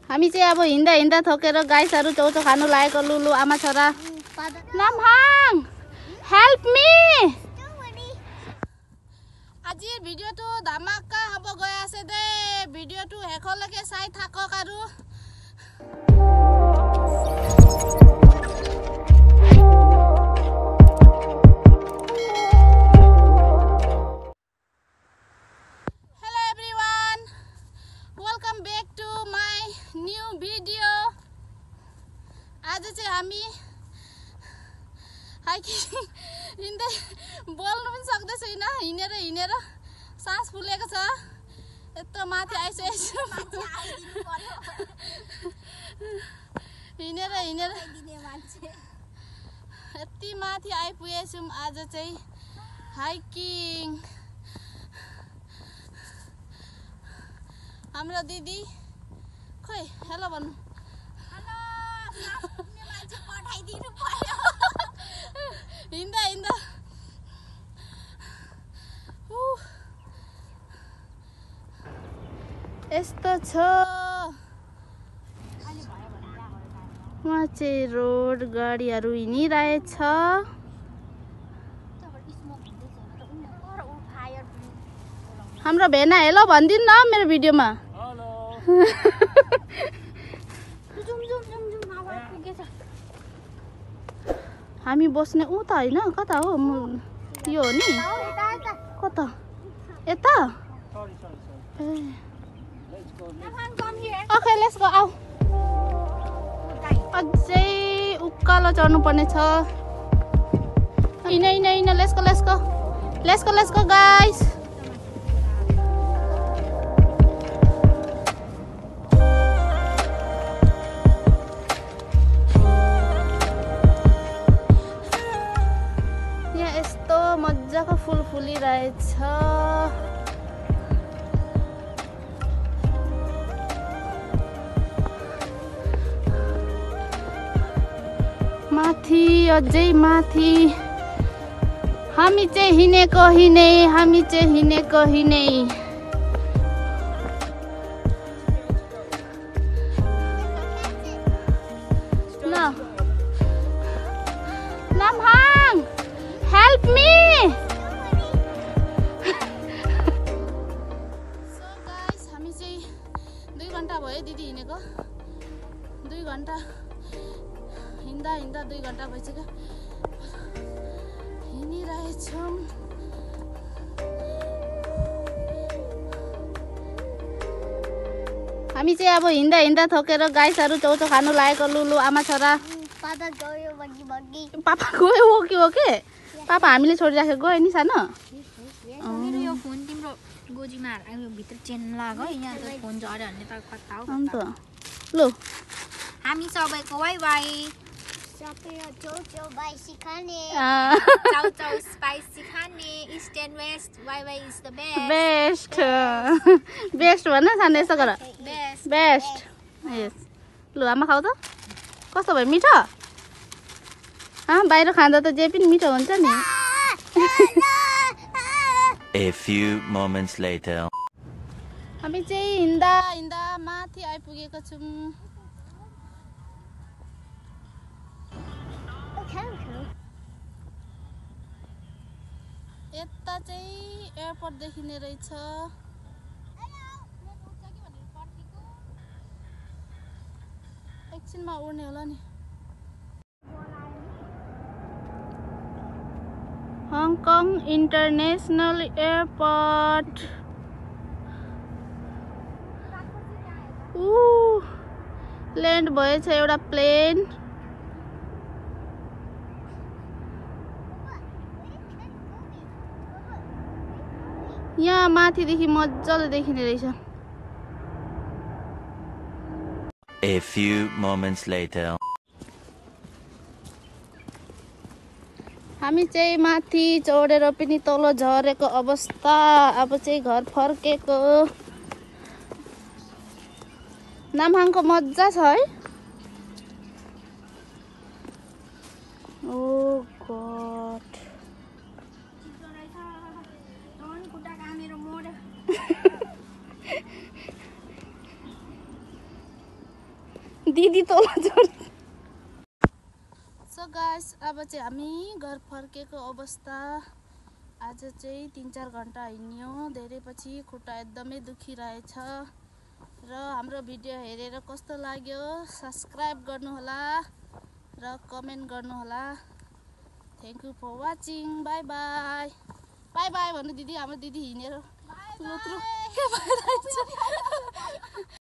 हामी चाहिँ अब हिँड्दा हिँड्दा थकेर गाइसहरु चौचो खानु लागेको लुलु आमा छोरा नामहाङ हेल्प मी আজি ভিডিওটো ধামাকা হ'ব গৈ আছে দে ভিডিওটো হেকলৈকে চাই থাকক আৰু Hello everyone welcome back to my new video आज चाहिँ हामी हाइकिङ हिँड्दै बोल्नु पनि सक्दै छैन हिँडेर सास फुलेको छ यत्रो माथि आइसकेछु हिँडेर यति माथि आइपुगेछौँ आज चाहिँ हाइकिङ हाम्रो दिदी खोइ हेलो भन्नु हेलो मान्छे पठाइदिनु पर्यो हिँड्दा यस्तो छ वहाँ चाहिँ रोड गाडीहरू हिँडिरहेछ हाम्रो भेना हेलो भनिदिनु न मेरो भिडियोमा हामी बस्ने उ त हैन कता हो यो हो नि कता यता ओके लेट्स गो आउ अझै उकालो चढ्नु पर्ने छ हिँड लेट्स गो गाइस मजाको फुल फुलिरहेछ माथि अझै माथि हामी चाहिँ हिँडेको हिँडे ल Namhang help me so guys हामी चाहिँ 2 घण्टा भयो दिदी हिँडेको 2 घण्टा हिँड्दा 2 घण्टा भइसक्यो हिँडिरहेछौँ हामी चाहिँ अब हिँड्दा थकेर गाइसहरु चौचो खानु लागेको लुलु आमा छोरा पापा गयो के पापा हामीले छोडिराखेको गयो नि सानो मेरो यो फोन तिम्रो गोजीमा हाल्यो भित्र चेन लाग्यो यहाँ त फोन झर्यो भन्ने त कता हो अन्त लु हामी सबैको बाइ बाइ सबै चौचो बाइ सिखाने चाउ स्पाइसी खाने east and west Wai is the best भन सानो यस्तो गर बेस्ट यस लु आमा खाऊ त कस्तो भयो मिठो बाहिर खाँदा त जे पनि मिठो हुन्छ नि A few moments later हामी चाहिँ हिँड्दा माथि आइपुगेको छौँ यता चाहिँ एयरपोर्ट देखिने रहेछ एकछिनमा उड्ने होला नि हङकङ इन्टरनेसनल एयरपोर्ट ल्यान्ड भएछ एउटा प्लेन यहाँ माथिदेखि मजाले देखिने रहेछ A few moments later हामी चाहिँ माथि चढेर पनि तल झरेको अवस्था अब चाहिँ घर फर्केको नामहाङको मजा छ है ओ गॉड दिदी तल झर। सो गाइस अब चाहिँ हामी घर फर्केको अवस्था। आज चाहिँ 3-4 घन्टा हिँड्यो, धेरै पछि खुट्टा एकदमै दुखिरहेछ। र हाम्रो भिडियो हेरेर कस्तो लाग्यो सब्स्क्राइब गर्नुहोला र कमेन्ट गर्नुहोला। Thank you for watching. Bye bye. Bye bye भन्नु दिदी। हाम्रो दिदी हिँडेर लुत्रु के भइरहेछ।